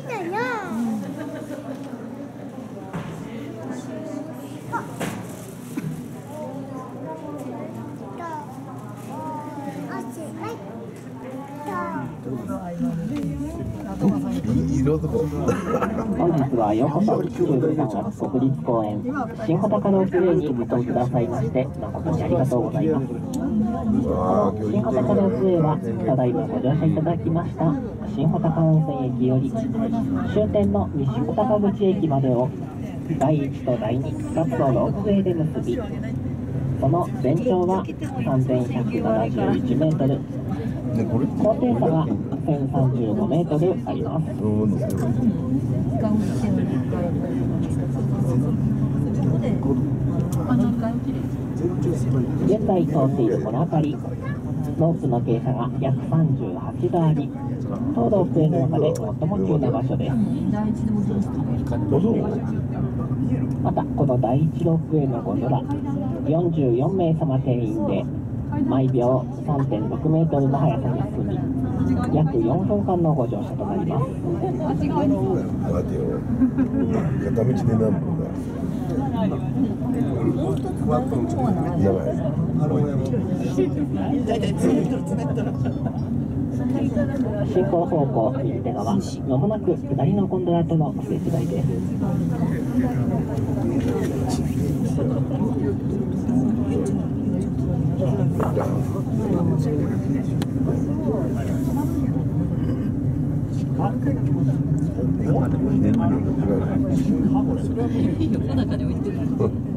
たよ。 本日はようこそ中部山岳国立公園新穂高ロープウェイにご搭乗くださいまして誠にありがとうございます。この新穂高ロープウェイはただいまご乗車いただきました新穂高温泉駅より終点の西穂高口駅までを第1と第2 2つのロープウェイで結び、その全長は3171メートル、高低差が1035メートルあります。現在通っているこの辺り、ロープの傾斜が約38度あり、当ロープウェイの中で最も急な場所です。またこの第1ロープウェイのゴンドラ、44名様定員で毎秒 3.6 メートルの速さで進み、約4分間のご乗車となります。 待てよ、片道で何分だ。 進行方向右手側、まもなく下りのゴンドラとのすれ違いです。 横中に置いてる。